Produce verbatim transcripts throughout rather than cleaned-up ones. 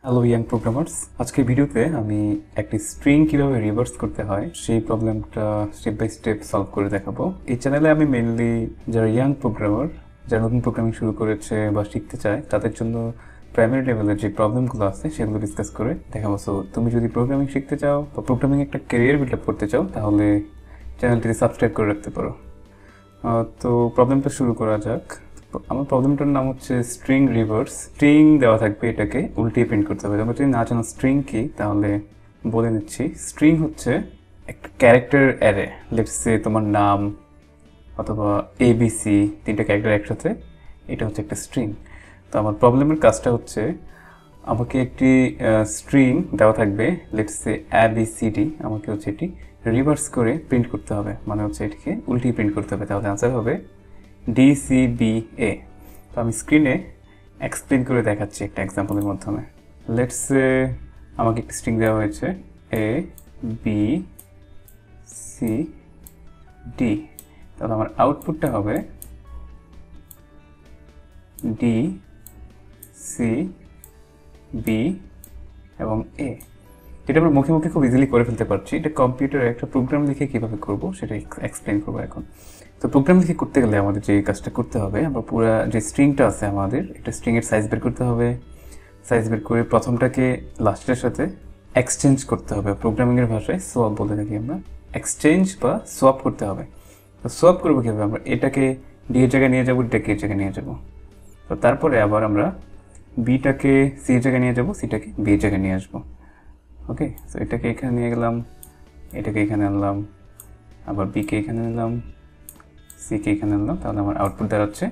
Hello young programmers, আজকের ভিডিওতে আমি একটি স্ট্রিং কিভাবে রিভার্স করতে হয় সেই প্রবলেমটা স্টেপ বাই স্টেপ সলভ করে দেখাবো। এই চ্যানেলে আমি মেইনলি যারা ইয়াং প্রোগ্রামার, যারা নতুন প্রোগ্রামিং শুরু করেছে বা শিখতে চায় তাদের জন্য প্রাইমারি লেভেলের যে প্রবলেমগুলো আছে সেগুলো ডিসকাস করে দেখাবো। সো তুমি যদি প্রোগ্রামিং শিখতে চাও বা প্রোগ্রামিং একটা ক্যারিয়ার বিল্ড আপ করতে চাও তাহলে চ্যানেলটিতে সাবস্ক্রাইব করে রাখতে পারো। তো প্রবলেমটা শুরু করা যাক। আমার প্রবলেমটার নাম হচ্ছে স্ট্রিং রিভার্স। স্ট্রিং দেওয়া থাকবে, এটাকে উল্টিয়ে প্রিন্ট করতে হবে। তোমরা যদি না জানো স্ট্রিং কি তাহলে বলে নিচ্ছি। স্ট্রিং হচ্ছে একটা ক্যারেক্টার অ্যারে। লেটস সে তোমার নাম অথবা এবিসি, তিনটা ক্যারেক্টার একসাথে, এটা হচ্ছে একটা স্ট্রিং। তো আমার প্রবলেমের কাজটা হচ্ছে আমাকে একটি স্ট্রিং দেওয়া থাকবে, লেটস সে এবিসিডি, আমাকে হচ্ছে এটি রিভার্স করে প্রিন্ট করতে হবে, মানে হচ্ছে এটিকে উল্টিয়ে প্রিন্ট করতে হবে। তাহলে আনসার হবে ডিসিবিএ। তো আমি স্ক্রিনে এক্সপ্লেন করে দেখাচ্ছি একটা এক্সাম্পলের মাধ্যমে। লেটস সে আমাকে একটা স্ট্রিং দেওয়া হয়েছে এ বি সি ডি। তাহলে আমার আউটপুটটা হবে ডি সি বি এবং এ। যেটা আমরা মুখে মুখে খুব ইজিলি করে ফেলতে পারছি। এটা কম্পিউটারে একটা প্রোগ্রাম লিখে কীভাবে করবো সেটা এক্সপ্লেন করবো এখন। তো প্রোগ্রাম লিখে করতে গেলে আমাদের যে কাজটা করতে হবে, আমরা পুরো যে স্ট্রিংটা আছে আমাদের, একটা স্ট্রিংয়ের সাইজ বের করতে হবে। সাইজ বের করে প্রথমটাকে লাস্টের সাথে এক্সচেঞ্জ করতে হবে। প্রোগ্রামিংয়ের ভাষায় সোয়াপ বলে থাকি আমরা। এক্সচেঞ্জ বা সোয়াপ করতে হবে। তো সোয়াপ করবো কীভাবে? আমরা এটাকে ডি এর জায়গায় নিয়ে যাবো, এটাকে এর জায়গায় নিয়ে যাবো। তো তারপরে আবার আমরা বিটাকে সি এর জায়গায় নিয়ে যাবো, সিটাকে বি এর জায়গায় নিয়ে আসবো। ওকে, তো এটাকে এখানে নিয়ে গেলাম, এটাকে এখানে আনলাম, আবার বিকে এখানে নিলাম, সিকে এখানে আনলাম। তাহলে আমার আউটপুট দাঁড়াচ্ছে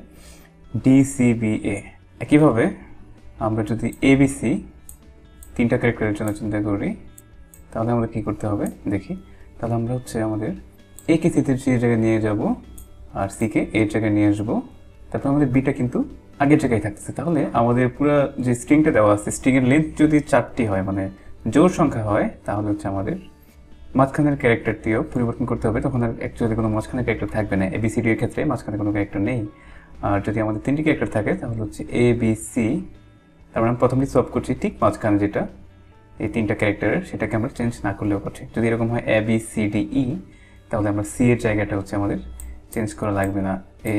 ডিসিবিএ। একইভাবে আমরা যদি এবিসি তিনটা ক্যারেক্টারের জন্য চিন্তা করি তাহলে আমাদের কী করতে হবে দেখি। তাহলে আমরা হচ্ছে আমাদের একে সিতে সি এর জায়গায় নিয়ে যাব আর সিকে এর জায়গায় নিয়ে আসবো। তারপর আমাদের বিটা কিন্তু আগের জায়গায় থাকতেছে। তাহলে আমাদের পুরো যে স্ট্রিংটা দেওয়া আছে, স্ট্রিংয়ের লেন্থ যদি চারটি হয়, মানে জোড় সংখ্যা হয়, তাহলে হচ্ছে আমাদের মাঝখানের ক্যারেক্টারটিও পরিবর্তন করতে হবে। তখন আর অ্যাকচুয়ালি কোনো মাঝখানের ক্যারেক্টার থাকবে না। এবিসিডি এর ক্ষেত্রে মাঝখানে কোনো ক্যারেক্টার নেই। আর যদি আমাদের তিনটি ক্যারেক্টার থাকে তাহলে হচ্ছে এ বি সি, তারপর আমরা প্রথমে সলভ করছি ঠিক মাঝখানে যেটা এই তিনটা ক্যারেক্টারের, সেটাকে আমরা চেঞ্জ না করলেও করছি। যদি এরকম হয় A B C D E, তাহলে আমরা সি এর জায়গাটা হচ্ছে আমাদের চেঞ্জ করা লাগবে না, A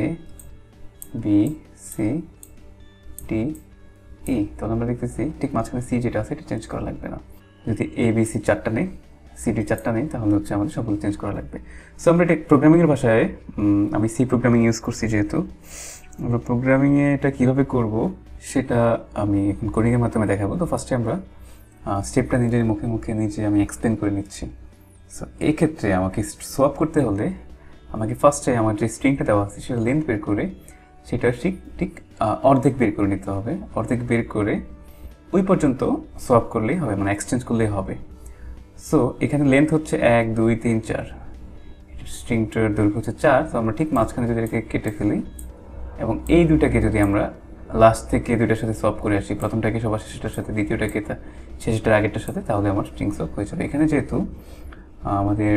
B C D E. তাহলে আমরা দেখতেছি ঠিক মাঝখানে সি যেটা আছে এটা চেঞ্জ করা লাগবে না। যদি এ বি সি চারটা নেই, সিডি চারটা নেই, তাহলে হচ্ছে আমাদের সবগুলো চেঞ্জ করা লাগবে। সো আমরা এটা প্রোগ্রামিংয়ের ভাষায়, আমি সি প্রোগ্রামিং ইউজ করছি যেহেতু, আমরা প্রোগ্রামিংয়ে এটা কীভাবে করব সেটা আমি এখন কোডিংয়ের মাধ্যমে দেখাবো। তো ফার্স্টে আমরা স্টেপটা নিজের মুখে মুখে নিজে আমি এক্সপ্লেন করে নিচ্ছি। সো এই ক্ষেত্রে আমাকে সোয়াপ করতে হলে আমাকে ফার্স্টে আমার যে স্ট্রিংটা দেওয়া আছে সেটা লেন্থ বের করে সেটা ঠিক ঠিক অর্ধেক বের করে নিতে হবে। অর্ধেক বের করে ওই পর্যন্ত সোয়াপ করলেই হবে, মানে এক্সচেঞ্জ করলেই হবে। সো এখানে লেন্থ হচ্ছে এক দুই তিন চার, স্ট্রিংটার দৈর্ঘ্য হচ্ছে চার। তো আমরা ঠিক মাঝখানে যদি এটাকে কেটে ফেলি এবং এই দুইটাকে যদি আমরা লাস্ট থেকে দুইটার সাথে সলভ করে আসি, প্রথমটাকে সবার শেষটার সাথে, দ্বিতীয়টাকে শেষটার আগেরটার সাথে, তাহলে আমার স্ট্রিং সলভ হয়ে যাবে। এখানে যেহেতু আমাদের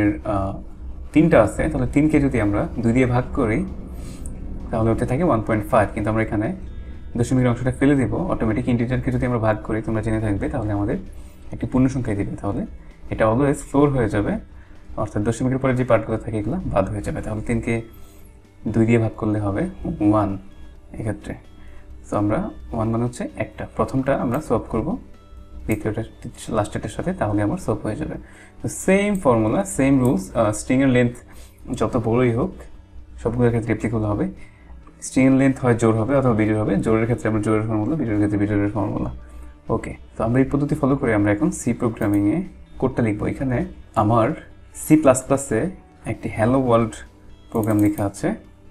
তিনটা আছে, তাহলে তিনকে যদি আমরা দুই দিয়ে ভাগ করি তাহলে হতে থাকে ওয়ান পয়েন্ট ফাইভ। কিন্তু আমরা এখানে দশমিকের অংশটা ফেলে দেবো। অটোমেটিক ইন্টিজারকে যদি আমরা ভাগ করি, তোমরা জেনে থাকবে, তাহলে আমাদের একটি পূর্ণ সংখ্যায় দিবে। তাহলে এটা অলওয়েজ ফ্লোর হয়ে যাবে, অর্থাৎ দশমিকের পরে যে পার্টগুলো থাকে এগুলো বাদ হয়ে যাবে। তাহলে তিনকে দুই দিয়ে ভাগ করলে হবে ওয়ান এক্ষেত্রে। সো আমরা ওয়ান মানে হচ্ছে একটা, প্রথমটা আমরা সলভ করব দ্বিতীয়টা লাস্টেরটার সাথে, তাহলে আমার সলভ হয়ে যাবে। তো সেম ফর্মুলা, সেম রুলস। স্ট্রিংয়ের লেন্থ যত বড়ই হোক সবগুলোর ক্ষেত্রে অ্যাপ্লিকেবল হবে। স্ট্রিংয়ের লেন্থ হয় জোড় হবে অথবা বিজোড় হবে। জোড়ের ক্ষেত্রে আমরা জোড়ের ফর্মুলা, বিজোড়ের ক্ষেত্রে বিজোড়ের ফর্মুলা। ওকে, তো আমরা এই পদ্ধতি ফলো করে আমরা এখন সি প্রোগ্রামিংয়ে কোডটা লিখবো। এখানে আমার সি প্লাস প্লাসে একটি হ্যালো ওয়ার্ল্ড প্রোগ্রাম লেখা আছে।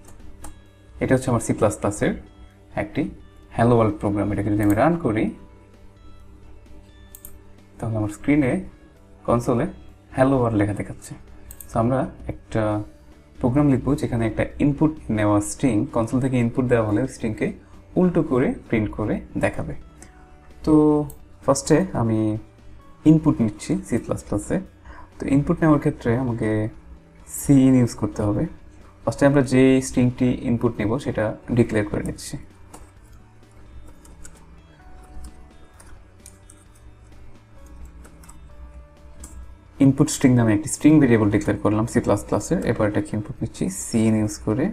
এটা হচ্ছে আমার সি প্লাস প্লাসের একটি হ্যালো ওয়ার্ল্ড প্রোগ্রাম। এটাকে যদি আমি রান করি তাহলে আমার স্ক্রিনে কনসোলে হ্যালো ওয়ার্ল্ড লেখা দেখাচ্ছে। সো আমরা একটা প্রোগ্রাম লিখবো যেখানে একটা ইনপুট নেওয়া স্ট্রিং, কনসোল থেকে ইনপুট দেওয়া হলে স্ট্রিংকে উল্টো করে প্রিন্ট করে দেখাবে। তো ফার্স্টে আমি ইনপুট নিচ্ছি সি প্লাস প্লাসে। তো ইনপুট নেওয়ার ক্ষেত্রে আমাকে সি ইন ইউজ করতে হবে। ফার্স্টে আমরা যে স্ট্রিংটি ইনপুট নেব সেটা ডিক্লেয়ার করে নিচ্ছি। ইনপুট স্ট্রিং নামে একটি স্ট্রিং ভেরিয়েবল ডিক্লেয়ার করলাম সি প্লাস প্লাসের। এবার এটাকে ইনপুট নিচ্ছি সিন ইউজ করে।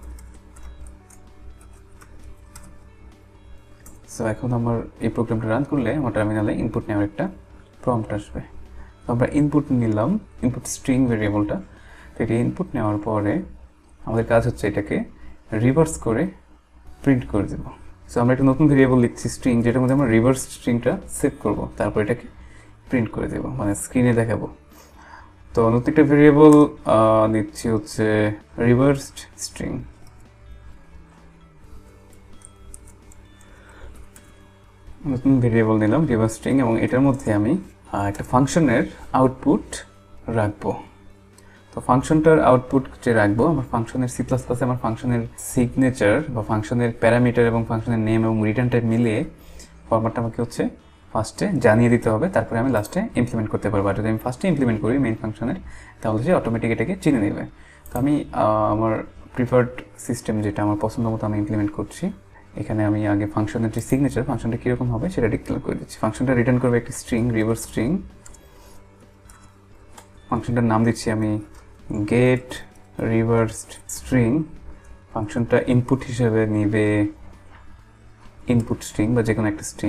সো এখন আমার এই প্রোগ্রামটা রান করলে আমার টার্মিনালে ইনপুট নেওয়ার একটা প্রম্পট আসবে। তো আমরা ইনপুট নিলাম, ইনপুট স্ট্রিং ভেরিয়েবলটা। তো এটি ইনপুট নেওয়ার পরে আমাদের কাজ হচ্ছে এটাকে রিভার্স করে প্রিন্ট করে দেবো। সো আমরা একটা নতুন ভেরিয়েবল লিখছি স্ট্রিং, যেটার মধ্যে আমরা রিভার্স স্ট্রিংটা সেভ করব, তারপর এটাকে প্রিন্ট করে দেবো, মানে স্ক্রিনে দেখাবো। তো নতুন একটা ভেরিয়েবল নিচ্ছি হচ্ছে রিভার্সড স্ট্রিং। নতুন ভেরিয়েবল নিলাম রিভার্স স্ট্রিং, এবং এটার মধ্যে আমি একটা ফাংশনের আউটপুট রাখবো। তো ফাংশনটার আউটপুট যে রাখবো, আমার ফাংশনের সি প্লাস প্লাসে আমার ফাংশনের সিগনেচার বা ফাংশনের প্যারামিটার এবং ফাংশনের নেম এবং রিটার্ন টাইপ মিলিয়ে ফরম্যাটটা আমাকে হচ্ছে ফার্স্টে জানিয়ে দিতে হবে, তারপরে আমি লাস্টে ইমপ্লিমেন্ট করতে পারবো। আর যদি আমি ফার্স্টে ইমপ্লিমেন্ট করি মেইন ফাংশনের, তাহলে সে অটোমেটিক এটাকে চিনে নেবে। তো আমি আমার প্রিফার্ড সিস্টেম যেটা আমার পছন্দ মতো আমি ইমপ্লিমেন্ট করছি। এখানে আমি আগে ফাংশনের যে সিগনেচার, ফাংশনটা কীরকম হবে সেটা ডিক্লেয়ার করে দিচ্ছি। ফাংশনটা রিটার্ন করবে একটি স্ট্রিং, রিভার্স স্ট্রিং। ফাংশনটার নাম দিচ্ছি আমি গেট রিভার্সড স্ট্রিং। ফাংশনটা ইনপুট হিসেবে নিবে ইনপুট স্ট্রিং বা যে কোনো একটা স্ট্রিং।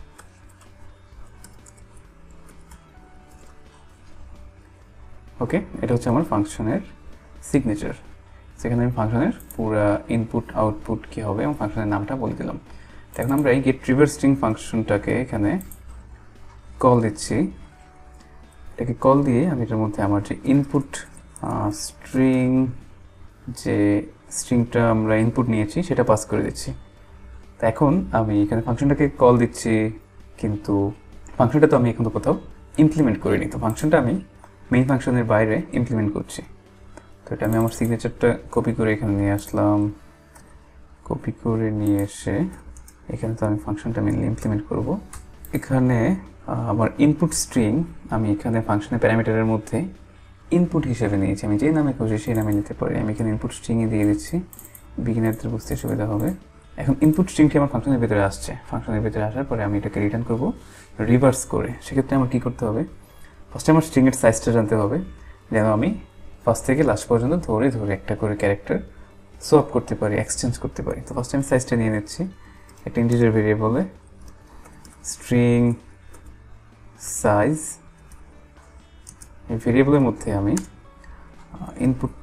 ওকে, এটা হচ্ছে আমার ফাংশনের সিগনেচার। সেখানে আমি ফাংশনের পুরো ইনপুট আউটপুট কী হবে এবং ফাংশনের নামটা বলে দিলাম। এখন আমরা এই গেট রিভার্স স্ট্রিং ফাংশনটাকে এখানে কল দিচ্ছি। এটাকে কল দিয়ে আমি এটার মধ্যে আমার যে ইনপুট স্ট্রিং, যে স্ট্রিংটা আমরা ইনপুট নিয়েছি সেটা পাস করে দিচ্ছি। তো এখন আমি এখানে ফাংশনটাকে কল দিচ্ছি, কিন্তু ফাংশনটা তো আমি এখন তো কোথাও ইমপ্লিমেন্ট করিনি। তো ফাংশনটা আমি মেইন ফাংশনের বাইরে ইমপ্লিমেন্ট করছি। তো এটা আমি আমার সিগনেচারটা কপি করে এখানে নিয়ে আসলাম। কপি করে নিয়ে এসে এখানে তো আমি ফাংশনটা মেনলি ইমপ্লিমেন্ট করব। এখানে আমার ইনপুট স্ট্রিং আমি এখানে ফাংশনের প্যারামিটারের মধ্যে ইনপুট হিসেবে নিয়েছি। আমি যে নামে খুঁজি সেই নামে নিতে পারি। আমি এখানে ইনপুট স্ট্রিংয়ে দিয়ে দিচ্ছি, বিগিনারদের বুঝতে সুবিধা হবে। এখন ইনপুট স্ট্রিংটি আমার ফাংশনের ভিতরে আসছে। ফাংশনের ভিতরে আসার পরে আমি এটাকে রিটার্ন করব রিভার্স করে। সেক্ষেত্রে আমার কী করতে হবে, ফার্স্টে আমার স্ট্রিংয়ের সাইজটা জানতে হবে, যেন আমি ফার্স্ট থেকে লাস্ট পর্যন্ত ধরে ধরে একটা করে ক্যারেক্টার সোয়াপ করতে পারি, এক্সচেঞ্জ করতে পারি। তো ফার্স্টে আমি সাইজটা নিয়ে নিচ্ছি একটা ইন্টিজার ভেরিয়েবলে, স্ট্রিং সাইজ। এই ভেরিয়েবলের মধ্যে আমি ইনপুট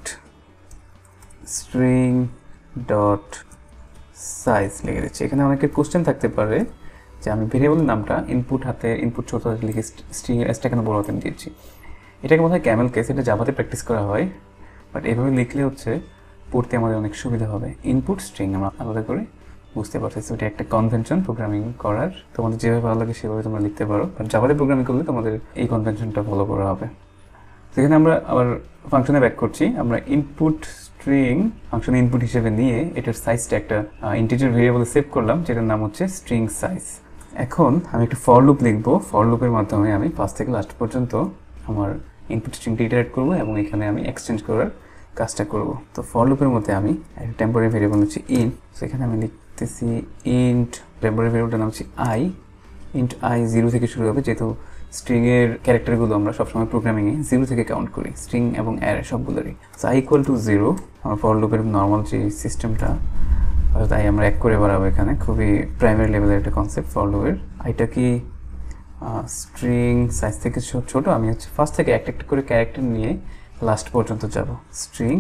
স্ট্রিং ডট সাইজ লিখে দিচ্ছি। এখানে অনেকের কোশ্চেন থাকতে পারে যে আমি ভেরিয়েবলের নামটা ইনপুট হাতে ইনপুট ছোট হাতে লিখে স্ট্রিংয়ের এসটা কেন বড় হাতে দিয়েছি। এটাকে মনে হয় ক্যামেল কেস, এটা জাভাতে প্র্যাকটিস করা হয়, বাট এভাবে লিখলে হচ্ছে পড়তে আমাদের অনেক সুবিধা হবে। ইনপুট স্ট্রিং আমরা আলাদা করে বুঝতে পারতেছি, এটা একটা কনভেনশন প্রোগ্রামিং করার। তোমাদের যেভাবে ভালো লাগে সেভাবে তোমরা লিখতে পারো, বাট জাভাতে প্রোগ্রামিং করলে তোমাদের এই কনভেনশনটা ফলো করা হবে। সেখানে আমরা আবার ফাংশনে ব্যাক করছি। আমরা ইনপুট স্ট্রিং ফাংশনে ইনপুট হিসেবে নিয়ে এটার সাইজটা একটা ইন্টিজার ভেরিয়েবলে সেভ করলাম, যেটার নাম হচ্ছে স্ট্রিং সাইজ। এখন আমি একটা ফর লুপ লিখবো। ফর লুপের মাধ্যমে আমি ফার্স্ট থেকে লাস্ট পর্যন্ত আমার ইনপুট স্ট্রিংটা ইটারেট করবো এবং এখানে আমি এক্সচেঞ্জ করার কাজটা করব। তো ফর লুপের মধ্যে আমি একটা টেম্পোরারি ভেরিয়েবল হচ্ছে ইন্ট। সেখানে আমি লিখতেছি ইন্ট, টেম্পোরারি ভেরিয়েবলটার নাম হচ্ছে আই। ইন্ট আই জিরো থেকে শুরু হবে, যেহেতু স্ট্রিংয়ের ক্যারেক্টারগুলো আমরা সবসময় প্রোগ্রামিংয়ে জিরো থেকে কাউন্ট করি, স্ট্রিং এবং অ্যারে সবগুলোরই। So I equal to zero আমার ফর লুপের নর্মাল যে সিস্টেমটা, তাই আমরা এক করে বাড়াবো। এখানে খুবই প্রাইমারি লেভেলের একটা কনসেপ্ট ফর লুপের। আইটা কি স্ট্রিং সাইজ থেকে ছোট, আমি হচ্ছে ফার্স্ট থেকে একটা একটা করে ক্যারেক্টার নিয়ে লাস্ট পর্যন্ত যাব। স্ট্রিং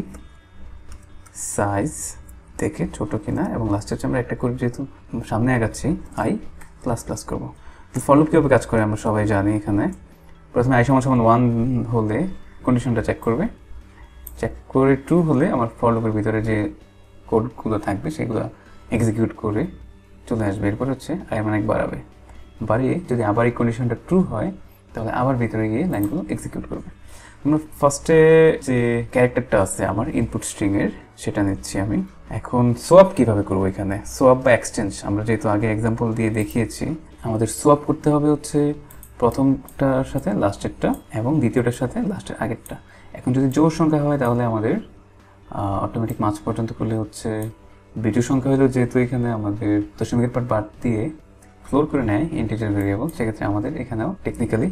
সাইজ থেকে ছোট কিনা এবং লাস্টে হচ্ছে আমরা একটা করে, যেহেতু সামনে আগাচ্ছি আই প্লাস প্লাস করবো। ফর লুপ কীভাবে কাজ করে আমরা সবাই জানি। এখানে প্রথমে আই সমান সমান ওয়ান হলে কন্ডিশনটা চেক করবে, চেক করে ট্রু হলে আমার ফর লুপের ভিতরে যে কোডগুলো থাকবে সেগুলো এক্সিকিউট করে চলে আসবে। এরপর হচ্ছে আই মান এক বাড়াবে, বাড়িয়ে যদি আবার এই কন্ডিশনটা ট্রু হয় তাহলে আবার ভিতরে গিয়ে লাইনগুলো এক্সিকিউট করবে। আমরা ফার্স্টে যে ক্যারেক্টারটা আছে আমার ইনপুট স্ট্রিংয়ের সেটা নিচ্ছি আমি। এখন সোয়াপ কিভাবে করবো, এখানে সোয়াপ বা এক্সচেঞ্জ আমরা যেহেতু আগে এক্সাম্পল দিয়ে দেখিয়েছি, আমাদের সোয়াপ করতে হবে হচ্ছে প্রথমটার সাথে লাস্টেরটা এবং দ্বিতীয়টার সাথে লাস্টের আগেরটা। এখন যদি জোড় সংখ্যা হয় তাহলে আমাদের অটোমেটিক মাঝ পর্যন্ত করলে হচ্ছে, বিজোড় সংখ্যা হলেও যেহেতু এখানে আমাদের দশমিকের পার্ট বাদ দিয়ে ফ্লোর করে নেয় ইন্টিজার ভেরিয়েবল, সেক্ষেত্রে আমাদের এখানেও টেকনিক্যালি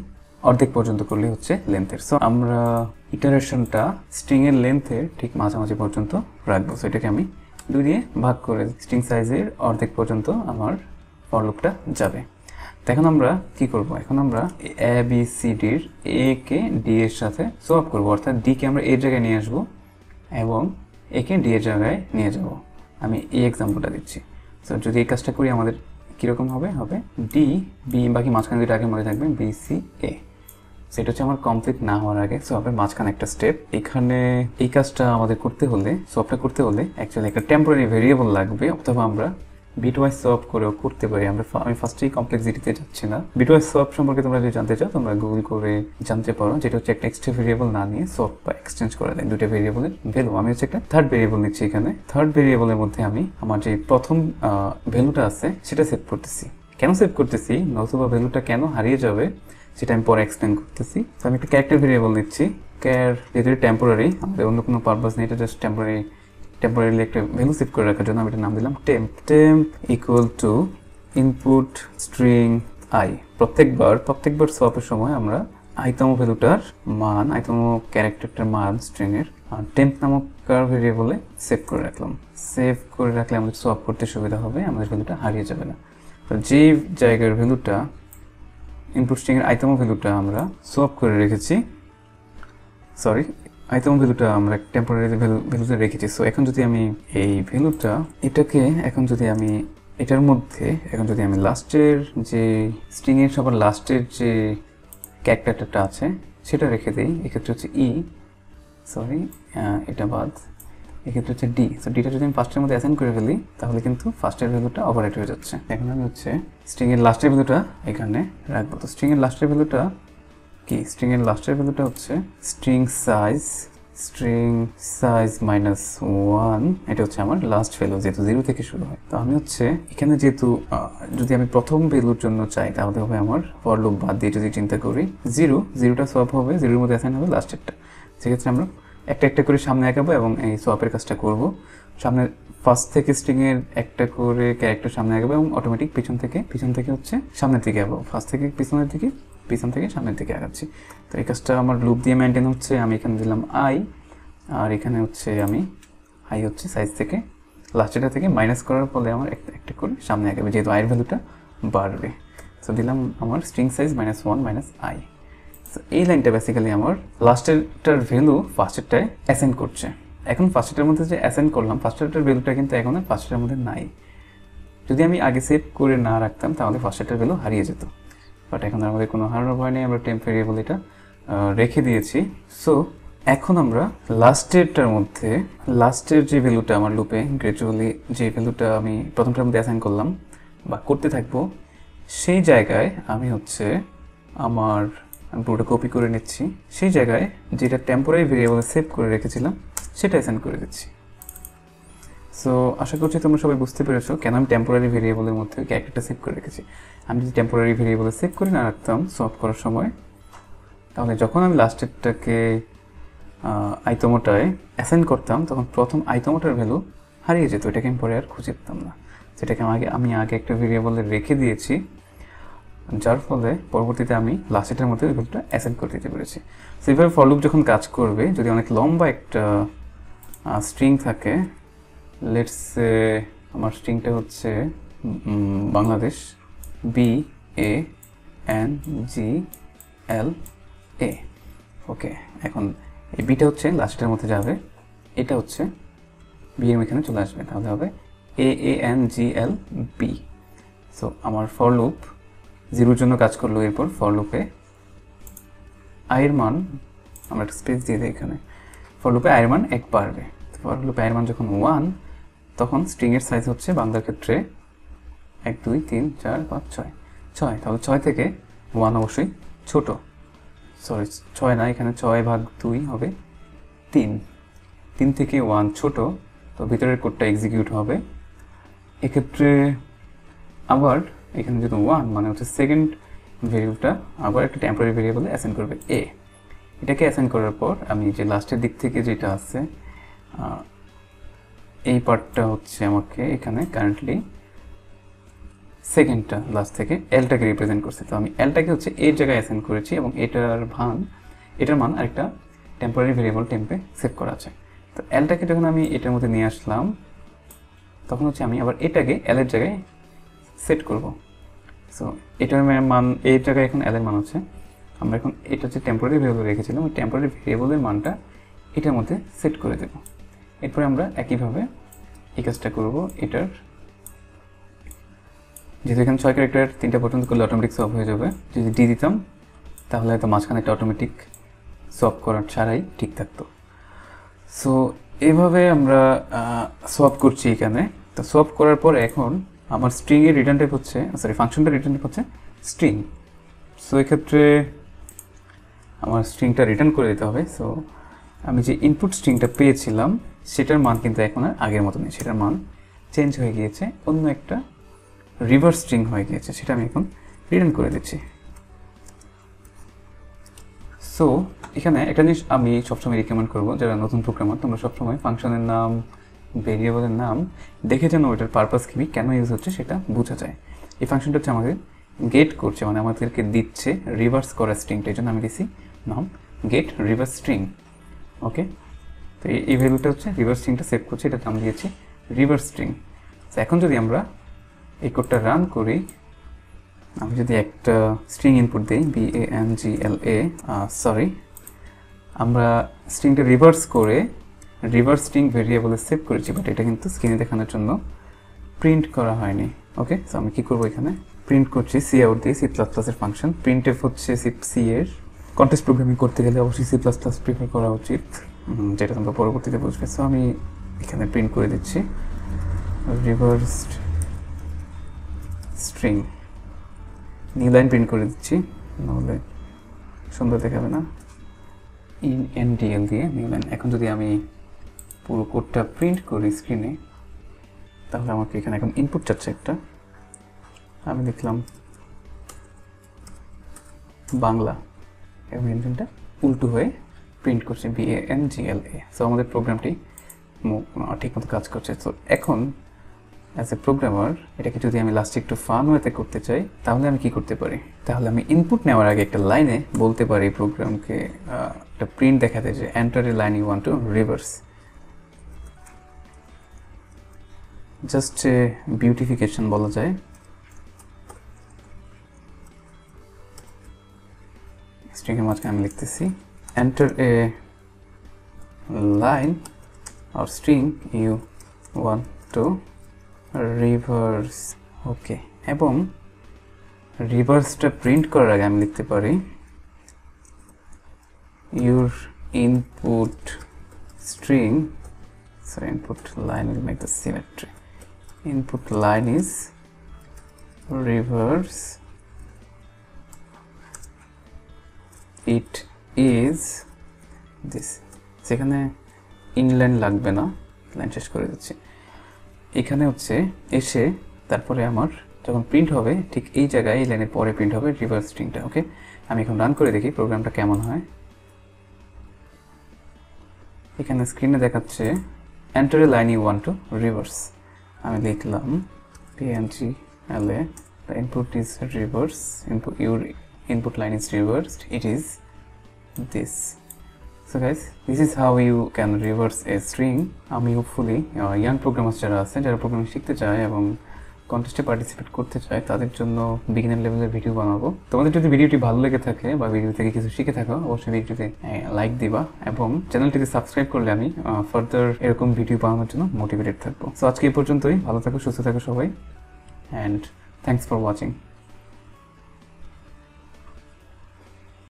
অর্ধেক পর্যন্ত করলে হচ্ছে লেন্থের। সো আমরা ইটারেশনটা স্ট্রিংয়ের লেন্থের ঠিক মাঝামাঝি পর্যন্ত রাখবো। সো এটাকে আমি দুই দিয়ে ভাগ করে স্ট্রিং সাইজের অর্ধেক পর্যন্ত আমার ফর লুপটা যাবে। তো এখন আমরা কি করব, এখন আমরা এ বি সি ডির এ কে ডি এর সাথে সোয়াপ করবো, অর্থাৎ ডি কে আমরা এর জায়গায় নিয়ে আসবো এবং এ কে ডি এর জায়গায় নিয়ে যাব। আমি এই এক্সাম্পলটা দিচ্ছি। সো যদি এই কাজটা করি আমাদের কীরকম হবে, হবে ডি বি, বাকি মাঝখানে দুটো আগে মনে থাকবে বি সি এ। সেটা হচ্ছে আমার কমপ্লিট না হওয়ার আগে সোয়াপের মাঝখানে একটা স্টেপ। এখানে এই কাজটা আমাদের করতে হলে, সোয়াপটা করতে হলে অ্যাকচুয়ালি একটা টেম্পোরারি ভেরিয়েবল লাগবে, অথবা আমরা বিটওয়াইজ সোয়াপ করেও করতে পারি। আমরা আমি ফার্স্টেই কমপ্লেক্সিটিতে যাচ্ছি না। বিটওয়াইজ সোয়াপ সম্পর্কে তোমরা যদি জানতে চাও তোমরা গুগল করে জানতে পারো, যেটা হচ্ছে একটা এক্সট্রা ভেরিয়েবল না নিয়ে সোয়াপ বা এক্সচেঞ্জ করে দেয় দুটো ভেরিয়েবলের ভ্যালু। আমি হচ্ছে একটা থার্ড ভেরিয়েবল নিচ্ছি। এখানে থার্ড ভেরিয়েবলের মধ্যে আমি আমার যে প্রথম ভ্যালুটা আছে সেটা সেভ করতেছি। কেন সেভ করতেছি, নতুবা ভ্যালুটা কেন হারিয়ে যাবে সেটা আমি পরে এক্সপ্লেন করতেছি। তো আমি একটা ক্যারেক্টার ভেরিয়েবল নিচ্ছি। ক্যার যেহেতু টেম্পোরারি, আমাদের অন্য কোনো পারপাস নেই, এটা জাস্ট টেম্পোরারি টেম্পোরারিলি একটা ভ্যালু সেভ করে রাখার জন্য আমি এটার নাম দিলাম temp. Temp equal to input string I. প্রত্যেকবার প্রত্যেকবার সোয়াপের সময় আমরা আইতম ভ্যালুটার মান, আইতম ক্যারেক্টারটার মান স্ট্রিংয়ের টেম্প নামক ভেরিয়েবলে সেভ করে রাখলাম। সেভ করে রাখলে আমাদের সোয়াপ করতে সুবিধা হবে, আমাদের ভ্যালুটা হারিয়ে যাবে না। তো যে জায়গার ভ্যালুটা ইনপুট স্ট্রিংয়ের আইতম ভ্যালুটা আমরা সোয়াপ করে রেখেছি, সরি আইতম ভ্যালুটা আমরা টেম্পোরারি ভ্যালু ভ্যালুতে রেখেছি। সো এখন যদি আমি এই ভ্যালুটা এটাকে এখন যদি আমি এটার মধ্যে এখন যদি আমি লাস্টের যে স্ট্রিংয়ের সবার লাস্টের যে ক্যারেক্টারটা আছে সেটা রেখে দিই, এক্ষেত্রে হচ্ছে ই, সরি এটা বাদ, এক্ষেত্রে হচ্ছে ডি। সো ডিটা যদি আমি ফার্স্টের মধ্যে অ্যাসাইন করে ফেলি তাহলে কিন্তু ফার্স্টের ভ্যালুটা অপারেট হয়ে যাচ্ছে। এখন আমি হচ্ছে স্ট্রিংয়ের লাস্টের ভ্যালুটা এখানে রাখবো। তো স্ট্রিংয়ের লাস্টের ভ্যালুটা কি, স্ট্রিংয়ের লাস্টের ভ্যালুটা হচ্ছে string size, string size minus one. এটা হচ্ছে আমার লাস্ট ভ্যালু, যেহেতু জিরো থেকে শুরু হয়। তো আমি হচ্ছে এখানে যেহেতু যদি আমি প্রথম ভ্যালুর জন্য চাই তাহলে হবে আমার ফর লুপ বাদ দিয়ে যদি চিন্তা করি, জিরো জিরোটা সোয়াপ হবে, জিরোর মধ্যে অ্যাসাইন হবে লাস্টেরটা। সেক্ষেত্রে আমরা একটা একটা করে সামনে আঁকাবো এবং এই সোয়াপের কাজটা করব। সামনে ফার্স্ট থেকে স্ট্রিংয়ের একটা করে ক্যারেক্টার সামনে আঁকাবো এবং অটোমেটিক পিছন থেকে পিছন থেকে হচ্ছে সামনের দিকে আঁকাবো। ফার্স্ট থেকে পিছনের দিকে, পিছন থেকে সামনের দিকে আগাচ্ছি। তো এই কাজটা আমার লুপ দিয়ে মেনটেন হচ্ছে। আমি এখানে দিলাম আই, আর এখানে হচ্ছে আমি আই হচ্ছে সাইজ থেকে লাস্টেটা থেকে মাইনাস করার ফলে আমার একটা একটা করে সামনে আগাবে, যেহেতু আইয়ের ভ্যালুটা বাড়বে। তো দিলাম আমার string size minus one minus I. তো এই লাইনটা বেসিক্যালি আমার লাস্টেরটার ভ্যালু ফার্স্টেরটায় অ্যাসেন্ড করছে। এখন ফার্স্টের মধ্যে যে অ্যাসেন্ড করলাম, ফার্স্টেরটার ভ্যালুটা কিন্তু এখন ফার্স্টের মধ্যে নাই। যদি আমি আগে সেভ করে না রাখতাম তাহলে ফার্স্টেরটার ভ্যালু হারিয়ে যেত। বাট এখন আমাদের কোনো হারানোর ভয় নেই, আমরা টেম্প ভেরিয়েবল এটা রেখে দিয়েছি। সো এখন আমরা লাস্টেরটার মধ্যে লাস্টের যে ভ্যালুটা আমার লুপে গ্র্যাজুয়ালি যে ভ্যালুটা আমি প্রথমটার মধ্যে অ্যাসাইন করলাম বা করতে থাকবো, সেই জায়গায় আমি হচ্ছে আমার পুরোটা কপি করে নিচ্ছি। সেই জায়গায় যেটা টেম্পোরারি ভেরিয়েবলে সেভ করে রেখেছিলাম সেটা অ্যাসাইন করে দিচ্ছি। সো আশা করছি তোমরা সবাই বুঝতে পেরেছো কেন আমি টেম্পোরারি ভেরিয়েবলের মধ্যে ক্যারেক্টারটা সেভ করে রেখেছি। আমি যদি টেম্পোরারি ভেরিয়েবলে সেভ করে না রাখতাম সলভ করার সময়, তাহলে যখন আমি লাস্টেরটাকে আইতমটায় অ্যাসাইন করতাম তখন প্রথম আইতমটার ভ্যালু হারিয়ে যেত, এটাকে আমি পরে আর খুঁজে পেতাম না। সেটাকে আমাকে আমি আগে একটা ভেরিয়েবলে রেখে দিয়েছি, যার ফলে পরবর্তীতে আমি লাস্টেরটার মধ্যে ওই ভ্যালুটা অ্যাসাইন করে দিতে পেরেছি। সেইভাবে ফর লুপ যখন কাজ করবে, যদি অনেক লম্বা একটা স্ট্রিং থাকে, লেটস সে আমার স্ট্রিংটা হচ্ছে Bangladesh, B A N G L A, okay. এখন এই বিটা হচ্ছে লাস্টের মধ্যে যাবে, এটা হচ্ছে বি এর এখানে চলে আসবে, তাহলে হবে A A N G L B. So আমার ফর লুপ জিরোর জন্য কাজ করলো। এরপর ফর লুপে আয়ের মান আমরা একটা স্পেস দিয়ে দিই এখানে, ফর লুপে আয়ের মান এক বাড়বে। ফর লুপে আয়ের মান যখন ওয়ান, তখন স্ট্রিংয়ের সাইজ হচ্ছে বাংলার ক্ষেত্রে এক দুই তিন চার পাঁচ ছয় ছয়, তাহলে ছয় থেকে ওয়ান অবশ্যই ছোট, সরি ছয় না, এখানে ছয় ভাগ দুই হবে তিন, তিন থেকে ওয়ান ছোট, তো ভিতরের কোডটা এক্সিকিউট হবে। এক্ষেত্রে আবার এখানে যেহেতু ওয়ান মানে হচ্ছে সেকেন্ড ভেরিয়েবলটা আবার একটা টেম্পোরারি ভেরিয়েবলে অ্যাসাইন করবে এ। এটাকে অ্যাসাইন করার পর আমি যে লাস্টের দিক থেকে যেটা আছে এই পার্টটা হচ্ছে আমাকে এখানে কারেন্টলি সেকেন্ডটা লাস্ট থেকে এলটাকে রিপ্রেজেন্ট করছে। তো আমি এলটাকে হচ্ছে এর জায়গায় অ্যাসাইন করেছি এবং এটার মান এটার মান আরেকটা টেম্পোরারি ভেরিয়েবল টেম্পে সেভ করা আছে। তো এলটাকে যখন আমি এটার মধ্যে নিয়ে আসলাম তখন হচ্ছে আমি আবার এটাকে এলের জায়গায় সেট করব। সো এটার মান এই জায়গায় এখন এলের মান হচ্ছে, আমরা এখন এটা হচ্ছে টেম্পোরারি ভেরিয়েবল রেখেছিলাম, ওই টেম্পোরারি ভেরিয়েবলের মানটা এটার মধ্যে সেট করে দেব। এরপরে আমরা একইভাবে এই কাজটা করবো। এটার যেহেতু এখানে ছয় ক্যারেক্টার তিনটা পর্যন্ত করলে অটোমেটিক সলভ হয়ে যাবে, যদি ডি দিতাম তাহলে হয়তো মাঝখানে একটা অটোমেটিক সলভ করার ছাড়াই ঠিক থাকতো। সো এইভাবে আমরা সলভ করছি এখানে। তো সলভ করার পরে এখন আমার স্ট্রিংয়ের রিটার্ন টাইপ হচ্ছে, সরি ফাংশনটা রিটার্ন টাইপ হচ্ছে স্ট্রিং। সো এক্ষেত্রে আমার স্ট্রিংটা রিটার্ন করে দিতে হবে। সো আমি যে ইনপুট স্ট্রিংটা পেয়েছিলাম সেটার মান কিন্তু এখন আর আগের মতো নেই, সেটার মান চেঞ্জ হয়ে গিয়েছে, অন্য একটা রিভার্স স্ট্রিং হয়ে গিয়েছে, সেটা আমি এখন রিটার্ন করে দিচ্ছি। সো এখানে একটা জিনিস আমি সবসময় রিকমেন্ড করবো, যারা নতুন প্রোগ্রামার তোমরা সবসময় ফাংশনের নাম ভেরিয়েবলের নাম দেখে যেন ওইটার পারপাস কি, কেন ইউজ হচ্ছে সেটা বোঝা যায়। এই ফাংশনটা হচ্ছে আমাদের গেট করছে, মানে আমাদেরকে দিচ্ছে রিভার্স করা স্ট্রিংটা, এই জন্য আমি দিচ্ছি নাম গেট রিভার্স স্ট্রিং। ওকে, তো এই ভ্যালুটা হচ্ছে রিভার্স স্ট্রিংটা সেভ করছে, এটা নাম দিয়েছি রিভার্স স্ট্রিং। তো এখন যদি আমরা এই কোডটা রান করি, আমি যদি একটা স্ট্রিং ইনপুট দিই B A N G L A, sorry আমরা স্ট্রিংটা রিভার্স করে রিভার্স স্ট্রিং ভেরিয়েবলে সেভ করেছি, বাট এটা কিন্তু স্ক্রিনে দেখানোর জন্য প্রিন্ট করা হয়নি। ওকে, সো আমি কী করবো, এখানে প্রিন্ট করছি সি আউট দিয়ে সি প্লাস প্লাসের ফাংশন। প্রিন্ট এফ হচ্ছে সি সি এর কন্টেক্সট প্রোগ্রামিং করতে গেলে অবশ্যই সি প্লাস প্লাস প্রিফার করা উচিত, যেটা তোমরা পরবর্তীতে বুঝবে। সো আমি এখানে প্রিন্ট করে দিচ্ছি reversed string, new line print করে দিচ্ছি, নাহলে সুন্দর দেখাবে না, ইন এন ডি এল দিয়ে নিউ লাইন। এখন যদি আমি পুরো কোডটা প্রিন্ট করি স্ক্রিনে, তাহলে আমাকে এখানে এখন ইনপুট চাচ্ছে একটা, আমি লিখলাম বাংলা এবং ইঞ্জিনটা উল্টো হয়ে প্রিন্ট করছে B A N G L A. So আমাদের প্রোগ্রামটি ঠিকমতো কাজ করছে। তো এখন অ্যাজ এ প্রোগ্রামার এটাকে যদি আমি লাস্টে একটু ফান ওয়েতে করতে চাই, তাহলে আমি কি করতে পারি, তাহলে আমি ইনপুট নেওয়ার আগে একটা লাইনে বলতে পারি প্রোগ্রামকে একটা প্রিন্ট দেখাতে যে enter a line you want to reverse. Just beautification বলা যায়। স্ট্রিংয়ের মাঝখানে আমি লিখতেছি enter a line or string you want to reverse। Okay, এবং রিভার্সটা প্রিন্ট করার আগে আমি লিখতে পারি your input string, sorry input line will make the symmetry, input line is reverse, it is this। সেখানে ইনলাইন লাগবে না, লাইন শেষ করে দিচ্ছি। এখানে হচ্ছে এসে তারপরে আমার যখন প্রিন্ট হবে ঠিক এই জায়গায় এই লাইনের পরে প্রিন্ট হবে রিভার্স স্ট্রিংটা। ওকে, আমি এখন রান করে দেখি প্রোগ্রামটা কেমন হয়। এখানে স্ক্রিনে দেখাচ্ছে enter a line you want to reverse, আমি লিখলাম P N G L A, the input is reverse, input your input line is reversed, it is this। So guys, this is how you can reverse a string. আমি hopefully young programmer যারা আছে, যারা programming শিখতে চায় এবং কন্টেস্টে participate করতে চায়, তাদের জন্য বিগিনার লেভেলের ভিডিও বানাবো। তোমাদের যদি ভিডিওটি ভালো লেগে থাকে বা ভিডিও থেকে কিছু শিখে থাকো, অবশ্যই ভিডিওতে লাইক দিবা এবং চ্যানেলটিতে সাবস্ক্রাইব করলে আমি ফার্দার এরকম ভিডিও বানানোর জন্য মোটিভেটেড থাকবো। সো আজকে এই পর্যন্তই, ভালো থাকো, সুস্থ থাকো সবাই, অ্যান্ড থ্যাংকস ফর ওয়াচিং।